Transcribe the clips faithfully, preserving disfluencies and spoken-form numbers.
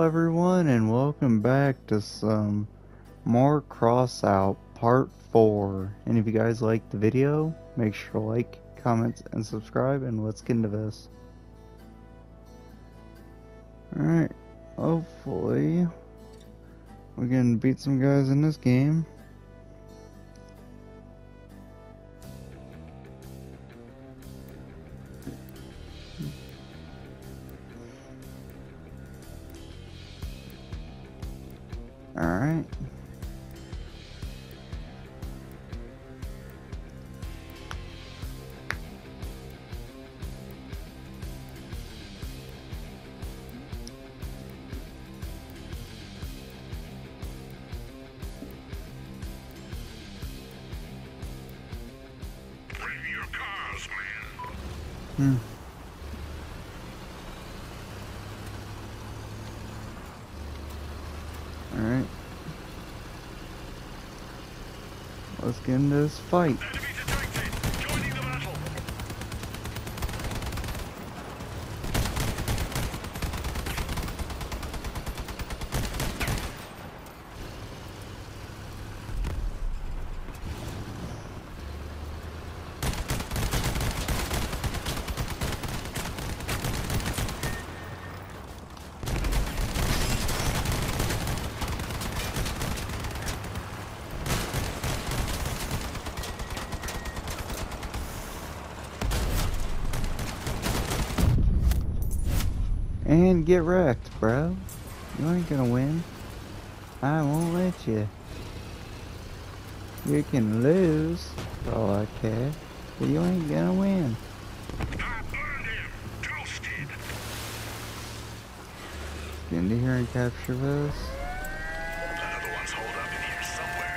everyone, and welcome back to some more Crossout Part four. And if you guys liked the video, make sure to like, comment, and subscribe, and let's get into this. Alright, hopefully we can beat some guys in this game. Alright. Bring your cars, man. Hmm. Alright. Let's get into this fight. Enemy detected. Joining the battle. And get wrecked, bro. You ain't gonna win. I won't let you. You can lose, for all I care, but you ain't gonna win. I burned him. Toasted. Get into here and capture this. Another one's holed up in here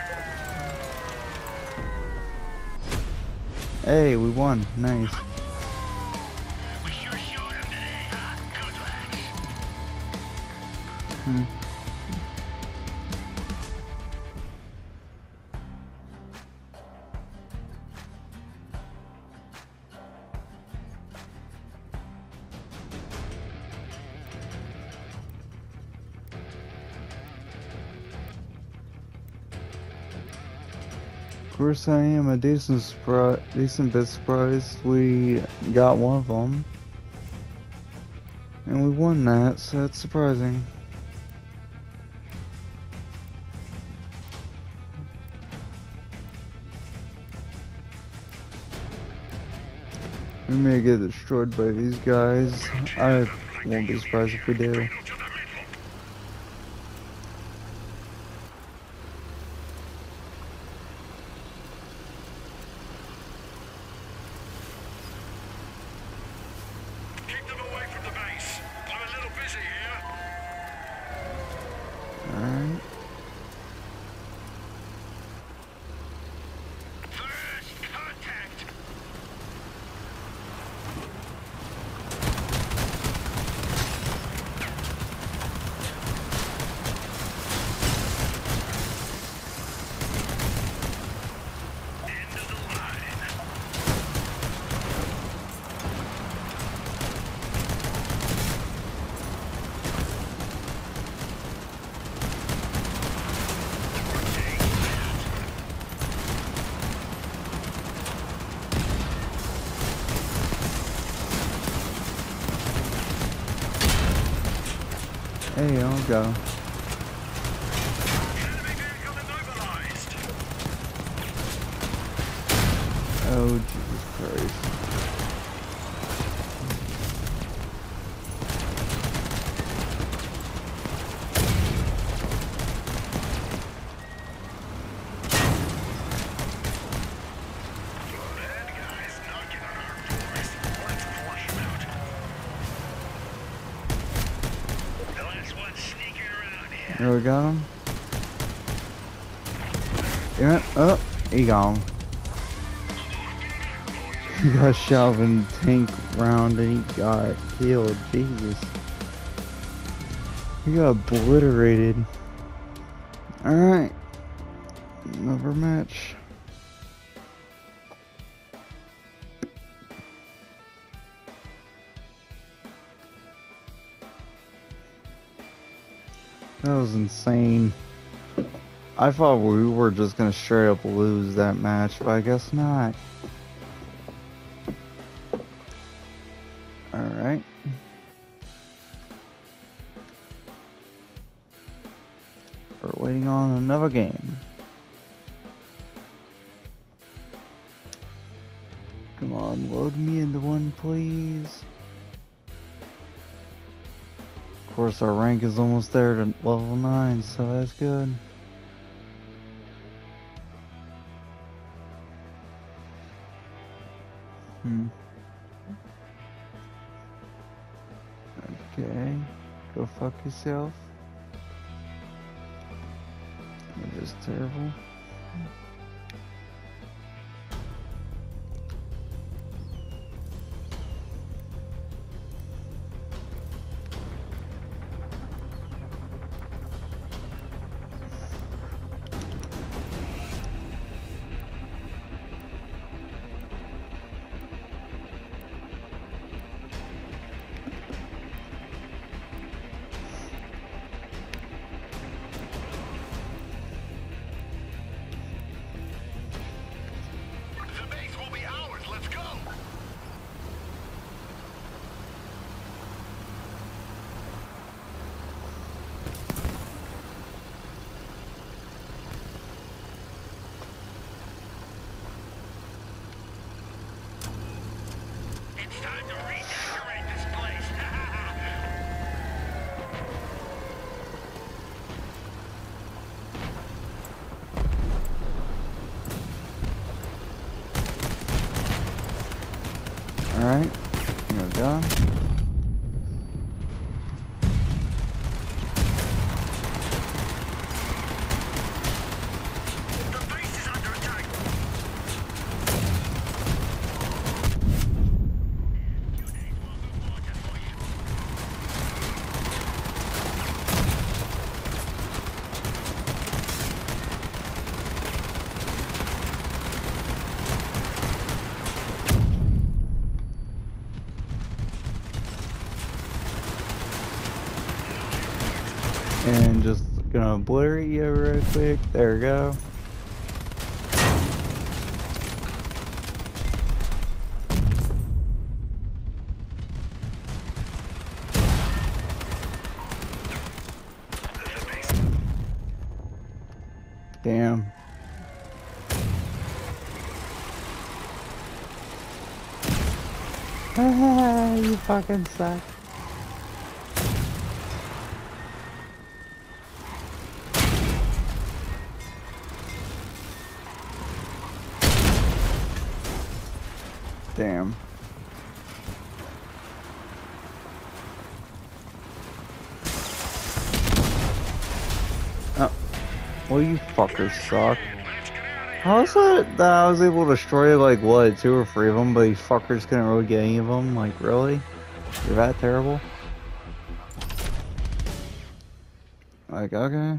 somewhere. Hey, we won. Nice. We sure showed him today, huh? Good lads. Hmm. Of course, I am a decent surpri- decent bit surprised we got one of them, and we won that, so that's surprising. We may get destroyed by these guys. I won't be surprised if we do. Keep them away from the base. I'm a little busy here. Alright. First contact. End of the line. Hey, I'll go. Enemy vehicle immobilized. Oh, Jesus Christ. Bad guys knocking on our doors. Let's flush them out. The last one sneaking around here. There we got him. Yeah, oh, he gone. He got shot in the tank round and he got killed. Jesus. He got obliterated. Alright. Another match. That was insane. I thought we were just gonna straight up lose that match, but I guess not. Alright. We're waiting on another game. Come on, load me into one, please. Of course, our rank is almost there to level nine, so that's good. Hmm. Okay. Go fuck yourself. You're just terrible. The base will be ours. Let's go. It's time to redecorate this place. Alright. Here we go. The base is under attack. Two days worth of water for you. And just gonna obliterate you real quick. There we go. Damn. You fucking suck. Damn. Oh. Well, you fuckers suck. How is it that I was able to destroy like what, two or three of them, but these fuckers couldn't really get any of them? Like, really? You're that terrible? Like, okay.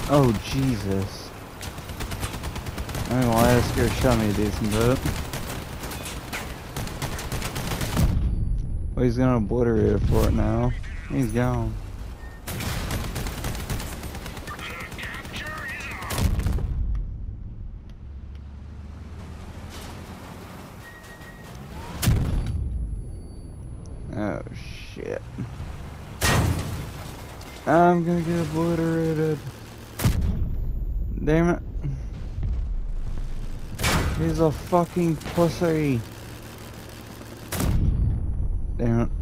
Oh, Jesus. I ain't gonna lie, that scared shot me a decent bit. Well, he's gonna obliterate it for it now. He's gone. Oh, shit. I'm gonna get obliterated. Damn it. He's a fucking pussy. Damn it.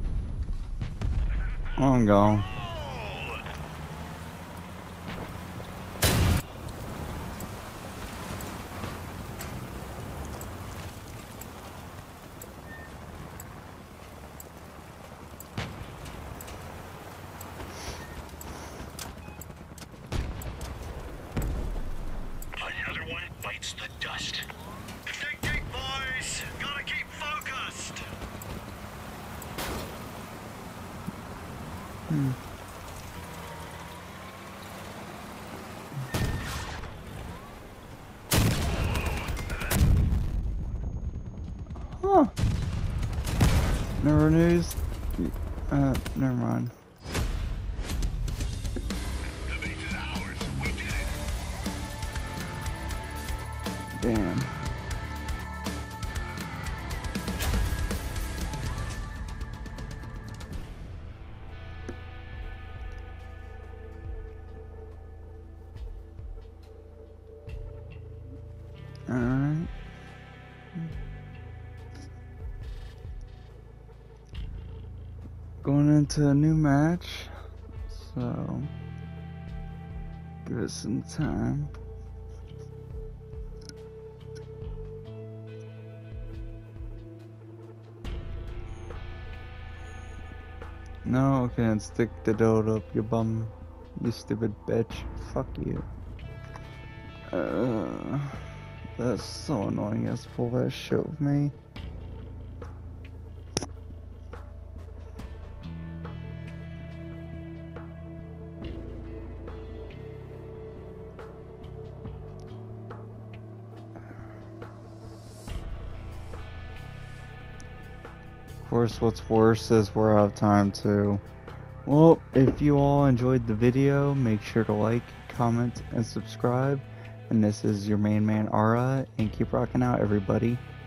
I'm gone. Another one bites the dust. Think deep, boys. Gotta keep focused. Hmm. Huh. Never news. Uh, never mind. The base is ours. We did it. Damn. Alright. Going into a new match, so give it some time. No, can't stick the dote up, you bum. You stupid bitch. Fuck you. Uh, that's so annoying. He has to pull that shit with me. Of course, what's worse is we're out of time too. Well, if you all enjoyed the video, make sure to like, comment, and subscribe. And this is your main man, Ara, and keep rocking out, everybody.